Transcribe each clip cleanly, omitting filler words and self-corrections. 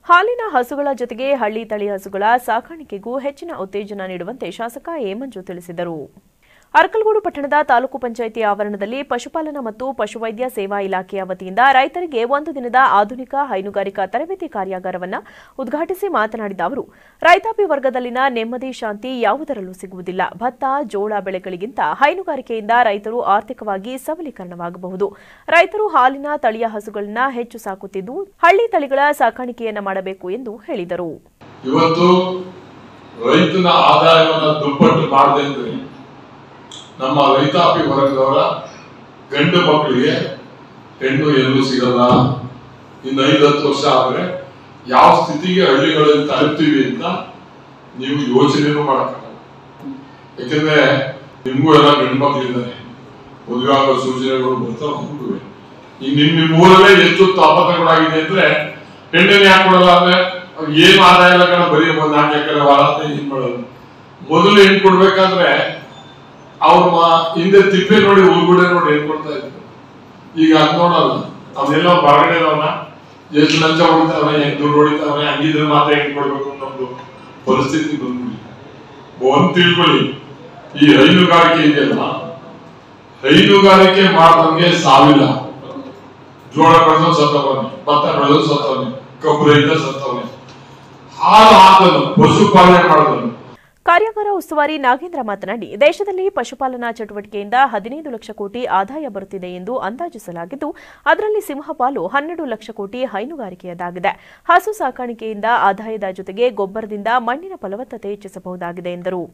ಹಾಲಿನ ಹಸುಗಳ ಜೊತೆಗೆ ಹಳ್ಳಿ ತಳಿ ಹಸುಗಳ ಸಾಕಾಣಿಕೆಗೂ ಹೆಚ್ಚಿನ ಉತ್ತೇಜನ ನೀಡುವಂತೆ ಶಾಸಕ ಎ ಮಂಜು ತಿಳಿಸಿದರು. ಅರಕಲಗೂಡು ಪಟ್ಟಣದ ತಾಲೂಕು ಪಂಚಾಯಿತಿ ಆವರಣದಲ್ಲಿ ಪಶುಪಾಲನಾ ಮತ್ತು ಪಶುವೈದ್ಯ ಸೇವಾ ಇಲಾಖೆಯ ವತಿಯಿಂದ ರೈತರಿಗೆ ಒಂದು ದಿನದ ಆಧುನಿಕ ಹೈನುಗಾರಿಕಾ ತರಬೇತಿ ಕಾರ್ಯಾಗಾರವನ್ನು ಉದ್ಘಾಟಿಸಿ ಮಾತನಾಡಿದ ಅವರು, ರೈತಾಪಿ ವರ್ಗದಲ್ಲಿನ ನೆಮ್ಮದಿ ಶಾಂತಿ ಯಾವುದರಲ್ಲೂ ಸಿಗುವುದಿಲ್ಲ. ಭತ್ತ, ಜೋಳ ಬೆಳೆಗಳಿಗಿಂತ ಹೈನುಗಾರಿಕೆಯಿಂದ ರೈತರು ಆರ್ಥಿಕವಾಗಿ ಸಬಲೀಕರಣವಾಗಬಹುದು. ರೈತರು ಹಾಲಿನ ತಳಿಯ ಹಸುಗಳನ್ನು ಹೆಚ್ಚು ಸಾಕುತ್ತಿದ್ದು ಹಳ್ಳಿ ತಳಿಗಳ ಸಾಕಾಣಿಕೆಯನ್ನು ಮಾಡಬೇಕು ಎಂದು ಹೇಳಿದರು. ಇವತ್ತು ರೈತನ ಆದಾಯವನ್ನು ದುಪ್ಪಟ್ಟು ಮಾಡದೆ ನಮ್ಮ ರೈತಾಪಿ ವರ್ಗದವರ ಗಂಡು ಮಕ್ಕಳಿಗೆ ಹೆಣ್ಣು ಎಲ್ಲೂ ಸಿಗಲ್ಲ. ಇನ್ನು 5-10 ವರ್ಷ ಆದ್ರೆ ಯಾವ ಸ್ಥಿತಿಗೆ ಹಳ್ಳಿಗಳಲ್ಲಿ ತಲುಪ್ತೀವಿ ಅಂತ ನೀವು ಯೋಚನೆನೂ ಮಾಡಕ್ಕಾಗಲ್ಲ. ಯಾಕೆಂದ್ರೆ ನಿಮ್ಗೂ ಎಲ್ಲ ಗಂಡು ಮಕ್ಕಳಿದ್ದಾರೆ, ಮದುವೆ ಆಗೋ ಸೂಚನೆಗಳು ಬರ್ತಾ ಹೋಗುವೆ. ಈಗ ನಿಮ್ಮ ಊರಲ್ಲೇ ಎಷ್ಟು ತಾಪತ್ರಗಳಾಗಿದೆ ಅಂದ್ರೆ ಹೆಣ್ಣನ್ನು ಯಾಕೆ ಕೊಡಲ್ಲ ಅಂದ್ರೆ ಏನು ಆದಾಯ ಎಲ್ಲ ಬರೀ 4 ಎಕರೆ ಹೊಲ ಅಂತ ಏನ್ ಮಾಡೋದು. ಮೊದಲು ಹೆಣ್ಣು ಕೊಡ್ಬೇಕಾದ್ರೆ ಅವ್ರ ಹಿಂದೆ ತಿಪ್ಪೆ ನೋಡಿ ಉಳ್ಗುಡೆ ನೋಡಿ ಹೆಣ್ಣು ಕೊಡ್ತಾ ಇದ್ರು. ಈಗ ಅದ್ ನೋಡಲ್ಲ. ಅವನ್ನೆಲ್ಲ ಹೊರಗಡೆ ಎಷ್ಟು ಲಂಚ ಹೊಡಿತಾವ್ರೆ, ಹೆಂಗ್ ದುಡ್ಡು ಹೊಡಿತಾವ್ರೆ, ಹಂಗಿದ್ರೆ ಮಾತ್ರ ಹೆಂಗ್ ಕೊಡ್ಬೇಕು ಅನ್ನೋದು ಪರಿಸ್ಥಿತಿ ಬಂದ್ಬಿಡಿ. ಒಂದ್ ತಿಳ್ಕೊಳ್ಳಿ, ಈ ಹೈನುಗಾರಿಕೆ ಇದೆಯಲ್ಲ, ಹೈನುಗಾರಿಕೆ ಮಾಡೋಂಗೆ ಸಾವಿಲ್ಲ. ಜೋಳ ಬೆಳೆದು ಸತ್ತವನೆ, ಭತ್ತ ಬೆಳೆದು ಸತ್ತವನೆ, ಕಬ್ಬು ರೈತ ಸತ್ತವನೆ, ಹಾಲು ಹಾಕಲು ಪಶುಪಾಲನೆ ಮಾಡೋದು. ಕಾರ್ಯಾಗಾರ ಉಸ್ತುವಾರಿ ನಾಗೇಂದ್ರ ಮಾತನಾಡಿ, ದೇಶದಲ್ಲಿ ಪಶುಪಾಲನಾ ಚಟುವಟಿಕೆಯಿಂದ 15 ಲಕ್ಷ ಕೋಟಿ ಆದಾಯ ಬರುತ್ತಿದೆ ಎಂದು ಅಂದಾಜಿಸಲಾಗಿದ್ದು, ಅದರಲ್ಲಿ ಸಿಂಹಪಾಲು 12 ಲಕ್ಷ ಕೋಟಿ ಹೈನುಗಾರಿಕೆಯದಾಗಿದೆ. ಹಸು ಸಾಕಾಣಿಕೆಯಿಂದ ಆದಾಯದ ಜೊತೆಗೆ ಗೊಬ್ಬರದಿಂದ ಮಣ್ಣಿನ ಫಲವತ್ತತೆ ಹೆಚ್ಚಿಸಬಹುದಾಗಿದೆ ಎಂದರು.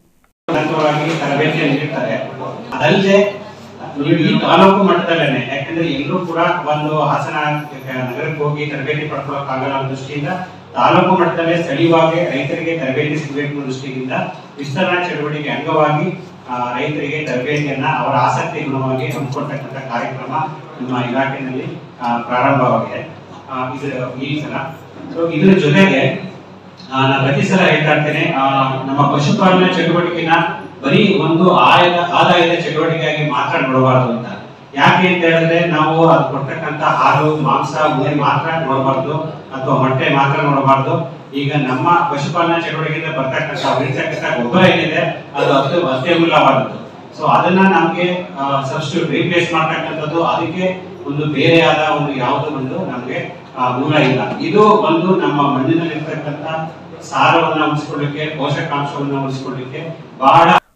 ತಾಲೂಕು ಮಟ್ಟದಲ್ಲೇನೆ, ಯಾಕಂದ್ರೆ ಎಲ್ಲರೂ ಕೂಡ ಒಂದು ಹಾಸನ ನಗರಕ್ಕೆ ಹೋಗಿ ತರಬೇತಿ ಪಡ್ಕೊಳ್ಳೋಕ್ಕಾಗಲ್ಲ ಅನ್ನೋ ದೃಷ್ಟಿಯಿಂದ ತಾಲೂಕು ಮಟ್ಟದಲ್ಲೇ ಸ್ಥಳೀಯವಾಗಿ ರೈತರಿಗೆ ತರಬೇತಿ ಸಿಗಬೇಕು ಅನ್ನೋ ದೃಷ್ಟಿಯಿಂದ ವಿಸ್ತರಣಾ ಚಟುವಟಿಕೆ ಅಂಗವಾಗಿ ರೈತರಿಗೆ ತರಬೇತಿಯನ್ನ ಅವರ ಆಸಕ್ತಿ ಗುಣವಾಗಿ ಹಮ್ಮಿಕೊಳ್ತಕ್ಕಂಥ ಕಾರ್ಯಕ್ರಮ ನಮ್ಮ ಇಲಾಖೆಯಲ್ಲಿ ಪ್ರಾರಂಭವಾಗಿದೆ ಈ ಸಲ. ಇದರ ಜೊತೆಗೆ ನಾನು ಪ್ರತಿ ಸಲ ಹೇಳ್ತಾ ಇರ್ತೇನೆ, ನಮ್ಮ ಪಶುಪಾಲನಾ ಚಟುವಟಿಕೆನ ಬರೀ ಒಂದು ಆದಾಯದ ಚಟುವಟಿಕೆಯಾಗಿ ಮಾತ್ರ ನೋಡಬಾರದು ಅಂತ. ಯಾಕೆ ಅಂತ ಹೇಳಿದ್ರೆ ನಾವು ಅದು ಕೊಡ್ತಕ್ಕಂಥ ಹಾಲು, ಮಾಂಸ, ಉಣ್ಣೆ ಮಾತ್ರ ನೋಡಬಾರ್ದು ಅಥವಾ ಮೊಟ್ಟೆ ಮಾತ್ರ ನೋಡಬಾರ್ದು. ಈಗ ನಮ್ಮ ಪಶುಪಾಲನಾ ಚಟುವಟಿಕೆಯಿಂದ ಬರ್ತಕ್ಕಂಥ ಗೊಬ್ಬರ ಏನಿದೆ ಅದು ಅತ್ಯಮೂಲ್ಯವಾದದ್ದು. ಸೊ ಅದನ್ನ ನಮ್ಗೆ ಸಬ್ಸ್ಟಿಟ್ಯೂಟ್ ರೀಪ್ಲೇಸ್ ಮಾಡ್ತಕ್ಕಂಥದ್ದು, ಅದಕ್ಕೆ ಒಂದು ಬೇರೆಯಾದ ಒಂದು ಯಾವುದೋ ಒಂದು ನಮ್ಗೆ ಮೂಲ ಇಲ್ಲ. ಇದು ಒಂದು ನಮ್ಮ ಮಣ್ಣಿನಲ್ಲಿರ್ತಕ್ಕಂಥ ಸಾರವನ್ನ ಉಳಿಸ್ಕೊಳ್ಳಿಕ್ಕೆ, ಪೋಷಕಾಂಶವನ್ನ ಉಳಿಸ್ಕೊಳ್ಳಿಕ್ಕೆ ಬಹಳ